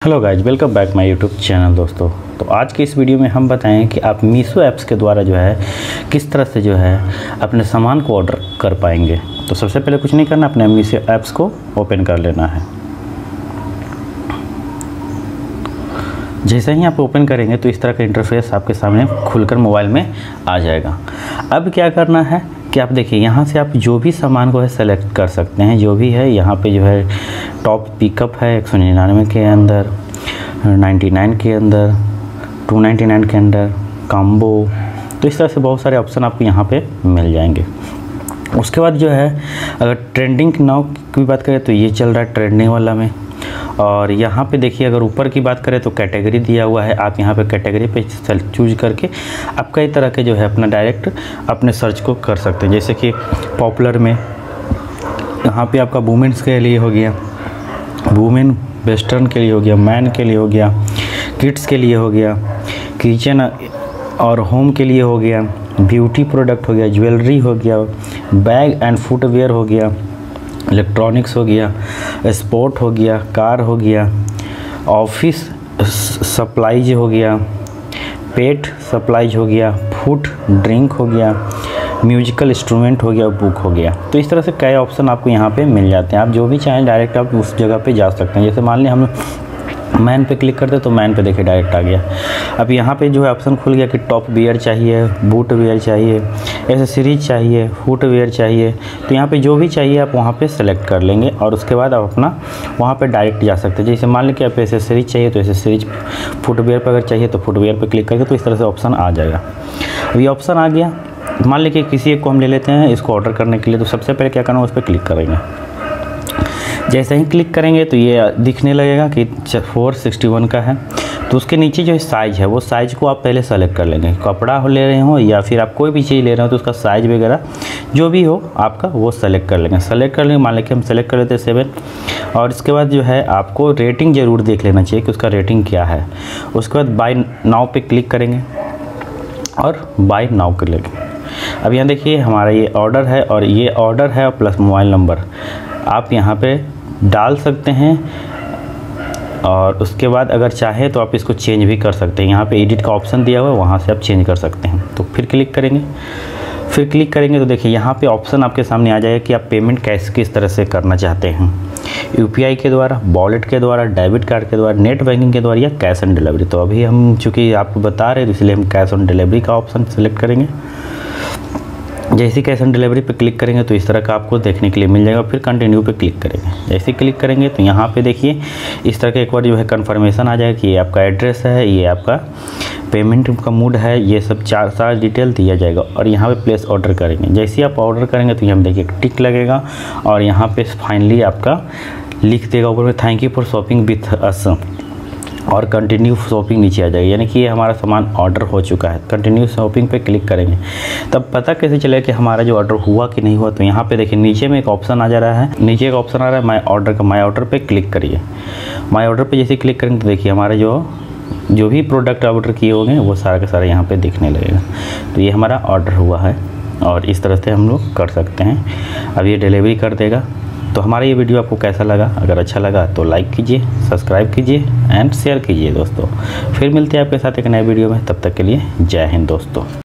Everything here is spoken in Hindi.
Hello guys, welcome back my YouTube channel. दोस्तों तो आज की इस वीडियो में हम बताएं कि आप मीशो ऐप्स के द्वारा जो है किस तरह से जो है अपने सामान को ऑर्डर कर पाएंगे। तो सबसे पहले कुछ नहीं करना, अपने मीशो ऐप्स को ओपन कर लेना है। जैसे ही आप ओपन करेंगे तो इस तरह का इंटरफेस आपके सामने खुलकर मोबाइल में आ जाएगा। अब क्या करना है कि आप देखिए यहाँ से आप जो भी सामान को है सेलेक्ट कर सकते हैं। जो भी है यहाँ पे जो है टॉप पिकअप है 199 के अंदर, 99 के अंदर, 299 के अंदर, कॉम्बो। तो इस तरह से बहुत सारे ऑप्शन आपको यहाँ पे मिल जाएंगे। उसके बाद जो है अगर ट्रेंडिंग नाउ की बात करें तो ये चल रहा है ट्रेंडिंग वाला में। और यहाँ पे देखिए अगर ऊपर की बात करें तो कैटेगरी दिया हुआ है। आप यहाँ पे कैटेगरी पे चूज करके आप कई तरह के जो है अपना डायरेक्ट अपने सर्च को कर सकते हैं। जैसे कि पॉपुलर में यहाँ पे आपका वुमेन्स के लिए हो गया, वुमेन वेस्टर्न के लिए हो गया, मैन के लिए हो गया, किड्स के लिए हो गया, किचन और होम के लिए हो गया, ब्यूटी प्रोडक्ट हो गया, ज्वेलरी हो गया, बैग एंड फुटवेयर हो गया, इलेक्ट्रॉनिक्स हो गया, स्पोर्ट हो गया, कार हो गया, ऑफिस सप्लाईज हो गया, पेट सप्लाईज हो गया, फूड ड्रिंक हो गया, म्यूजिकल इंस्ट्रूमेंट हो गया, बुक हो गया। तो इस तरह से कई ऑप्शन आपको यहाँ पे मिल जाते हैं। आप जो भी चाहें डायरेक्ट आप उस जगह पे जा सकते हैं। जैसे मान लिया हम मैन पे क्लिक करते तो मैन पे देखिए डायरेक्ट आ गया। अब यहाँ पे जो है ऑप्शन खुल गया कि टॉप वियर चाहिए, बूट वेयर चाहिए, एसेसरीज चाहिए, फुट वेयर चाहिए। तो यहाँ पे जो भी चाहिए आप वहाँ पे सेलेक्ट कर लेंगे और उसके बाद आप अपना वहाँ पे डायरेक्ट जा सकते हैं। जैसे मान लीजिए आप एसेसरीज चाहिए तो एसेसरीज, फुटवेयर पर अगर चाहिए तो फुटवेयर पर क्लिक करके तो इस तरह से ऑप्शन आ जाएगा। अब ये ऑप्शन आ गया, मान लीजिए किसी एक को हम ले लेते हैं इसको ऑर्डर करने के लिए। तो सबसे पहले क्या करना है, उस पर क्लिक करेंगे। जैसे ही क्लिक करेंगे तो ये दिखने लगेगा कि 461 का है। तो उसके नीचे जो साइज़ है वो साइज़ को आप पहले सेलेक्ट कर लेंगे। कपड़ा हो ले रहे हो या फिर आप कोई भी चीज़ ले रहे हो तो उसका साइज़ वगैरह जो भी हो आपका वो सेलेक्ट कर लेंगे। सेलेक्ट कर लेंगे, मान लें कि हम सेलेक्ट कर लेते हैं 7। और इसके बाद जो है आपको रेटिंग ज़रूर देख लेना चाहिए कि उसका रेटिंग क्या है। उसके बाद बाय नाउ पे क्लिक करेंगे और बाय नाउ कर लेंगे। अब यहाँ देखिए हमारा ये ऑर्डर है और ये ऑर्डर है प्लस मोबाइल नंबर आप यहाँ पे डाल सकते हैं। और उसके बाद अगर चाहे तो आप इसको चेंज भी कर सकते हैं। यहाँ पे एडिट का ऑप्शन दिया हुआ है, वहाँ से आप चेंज कर सकते हैं। तो फिर क्लिक करेंगे, फिर क्लिक करेंगे तो देखिए यहाँ पे ऑप्शन आपके सामने आ जाएगा कि आप पेमेंट कैसे किस तरह से करना चाहते हैं। यूपीआई के द्वारा, वॉलेट के द्वारा, डेबिट कार्ड के द्वारा, नेट बैंकिंग के द्वारा या कैश ऑन डिलीवरी। तो अभी हम चूँकि आपको बता रहे हैं तो इसलिए हम कैश ऑन डिलीवरी का ऑप्शन सेलेक्ट करेंगे। जैसे कैश ऑन डिलीवरी पे क्लिक करेंगे तो इस तरह का आपको देखने के लिए मिल जाएगा। फिर कंटिन्यू पे क्लिक करेंगे। जैसे क्लिक करेंगे तो यहाँ पे देखिए इस तरह का एक बार जो है कंफर्मेशन आ जाएगा कि ये आपका एड्रेस है, ये आपका पेमेंट का मोड है, ये सब सारा डिटेल दिया जाएगा। और यहाँ पे प्लेस ऑर्डर करेंगे। जैसे ही आप ऑर्डर करेंगे तो यहाँ देखिए टिक लगेगा और यहाँ पे फाइनली आपका लिख देगा ऊपर में thank you for shopping with us और कंटिन्यू शॉपिंग नीचे आ जाएगी। यानी कि ये हमारा सामान ऑर्डर हो चुका है। कंटिन्यू शॉपिंग पे क्लिक करेंगे तब पता कैसे चलेगा कि हमारा जो ऑर्डर हुआ कि नहीं हुआ। तो यहाँ पे देखिए नीचे में एक ऑप्शन आ जा रहा है, नीचे एक ऑप्शन आ रहा है माय ऑर्डर का। माय ऑर्डर पे क्लिक करिए। माय ऑर्डर पे जैसे क्लिक करेंगे तो देखिए हमारे जो भी प्रोडक्ट ऑर्डर किए होंगे वो सारा के सारा यहाँ पर दिखने लगेगा। तो ये हमारा ऑर्डर हुआ है और इस तरह से हम लोग कर सकते हैं। अब ये डिलीवरी कर देगा। तो हमारा ये वीडियो आपको कैसा लगा? अगर अच्छा लगा तो लाइक कीजिए, सब्सक्राइब कीजिए एंड शेयर कीजिए दोस्तों। फिर मिलते हैं आपके साथ एक नए वीडियो में। तब तक के लिए जय हिंद दोस्तों।